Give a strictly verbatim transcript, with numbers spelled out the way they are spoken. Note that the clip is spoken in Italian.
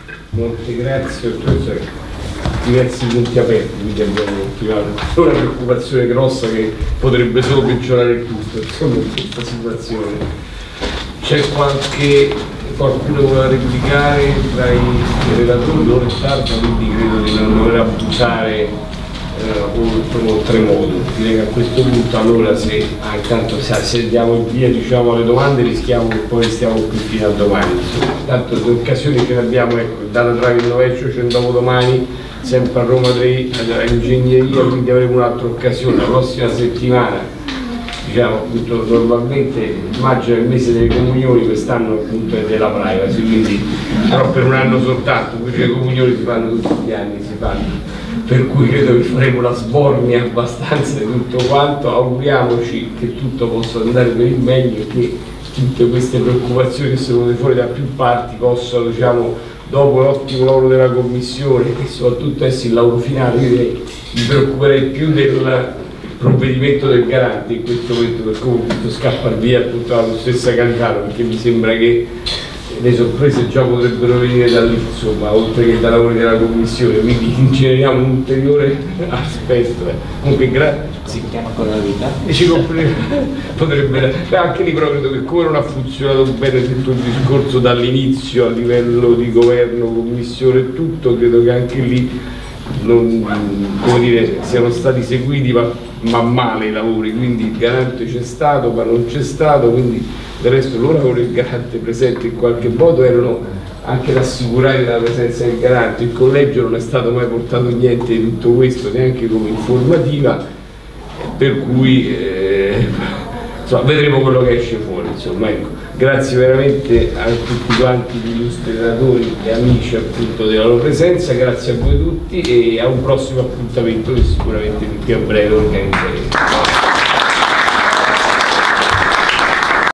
Molte grazie, diversi punti aperti, quindi abbiamo una preoccupazione grossa che potrebbe solo peggiorare il tutto, insomma, in questa situazione. C'è qualche qualcuno che vuole replicare tra i relatori, l'ora è tarda, quindi credo di non dover abusare Uh, oltremodo. Direi che a questo punto allora se ah, intanto se diamo il via diciamo alle domande rischiamo che poi stiamo qui fino a domani. Tanto le occasioni ce ne abbiamo, ecco, data tra il Noveccio c'è un dopodomani, sempre a Roma tre a ingegneria, quindi avremo un'altra occasione la prossima settimana. Diciamo appunto normalmente immagino il mese delle comunioni, quest'anno appunto è della privacy, quindi però per un anno soltanto, poi le comunioni si fanno tutti gli anni, si fanno. Per cui credo che faremo la sbornia abbastanza di tutto quanto, auguriamoci che tutto possa andare per il meglio e che tutte queste preoccupazioni che sono venute fuori da più parti possano, diciamo, dopo l'ottimo lavoro della Commissione e soprattutto essere il lavoro finale, io mi preoccuperei più del provvedimento del Garante in questo momento, per come tutto scappa via appunto la stessa Cancano, perché mi sembra che le sorprese già potrebbero venire da lì, insomma, oltre che dai lavori della Commissione, quindi ingeneriamo un ulteriore aspetto. Eh. Comunque grazie. Si chiama ancora la vita? E ci potrebbe, anche lì però credo che come non ha funzionato bene tutto il discorso dall'inizio a livello di governo, commissione e tutto, credo che anche lì non, come dire, siano stati seguiti ma, ma male i lavori, quindi il Garante c'è stato ma non c'è stato, quindi del resto loro con il Garante presente in qualche modo erano anche rassicurati dalla presenza del Garante. Il collegio non è stato mai portato niente di tutto questo, neanche come informativa, per cui eh, insomma, vedremo quello che esce fuori. Insomma, ecco. Grazie veramente a tutti quanti gli illustri relatori e amici appunto della loro presenza, grazie a voi tutti e a un prossimo appuntamento che sicuramente più a breve organizzeremo.